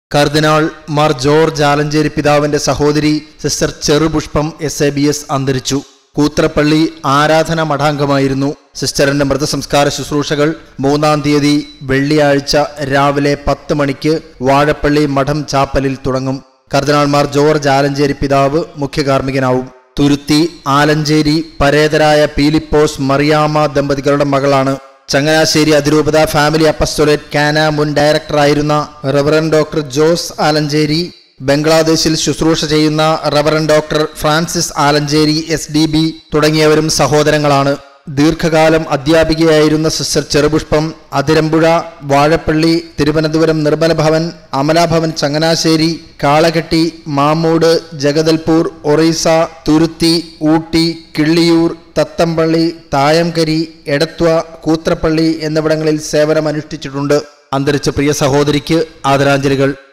കർദിനാൾ Mar George Alencherry പിതാവിന്റെ സഹോദരി sister Cherupushpam SABS അന്തരിച്ചു. കൂത്രപ്പള്ളി ആരാധന മഠാംഗമായിരുന്നു. സിസ്റ്ററിന്റെ മൃതസംസ്കാര ശുശ്രൂഷകൾ 3-ാം തീയതി വെള്ളിയാഴ്ച രാവിലെ 10 മണിക്ക് വാഴപ്പള്ളി മഠം ചാപ്പലിൽ തുടങ്ങും. കർദിനാൾ മാർ ജോർജ് ആലഞ്ചേരി പിതാവ് മുഖ്യ കാർമ്മികനാവും. തുരുത്തി ആലഞ്ചേരി പരേതരായ പീലിപ്പോസ് മറിയാമ്മ ദമ്പതികളുടെ മകളാണ്. ചങ്ങനാശ്ശേരി അതിരൂപത ഫാമിലി അപ്പസ്തോലേറ്റ് കാന മുൻ ഡയറക്ടറായിരുന്ന റവറൻഡ് ഡോക്ടർ ജോസ് ആലഞ്ചേരി, ബംഗ്ലാദേശിൽ ശുശ്രൂഷ ചെയ്യുന്ന reverend doctor Francis Alencherry SDB തുടങ്ങിയവരും സഹോദരങ്ങളാണ്. ദീർഘകാലം അധ്യാപികയായിരുന്ന സിസ്റ്റർ ചെറുപുഷ്പം അതിരമ്പുഴ, വാഴപ്പള്ളി, തിരുവനന്തപുരം നിർമ്മല ഭവൻ, അമലാഭവൻ ചങ്ങനാശ്ശേരി, കാളകെട്ടി, മാമ്മൂട്, ജഗദൽപൂർ, ഒറീസ, തുരുത്തി, ഊട്ടി, കിള്ളിയൂർ, തത്തമ്പള്ളി, തായംകരി, എടത്വ, കൂത്രപ്പള്ളി എന്നിവിടങ്ങളിൽ സേവനമനുഷ്ഠിച്ചിട്ടുണ്ട്. അന്തരിച്ച പ്രിയ സഹോദരിക്ക് ആദരാഞ്ജലികൾ.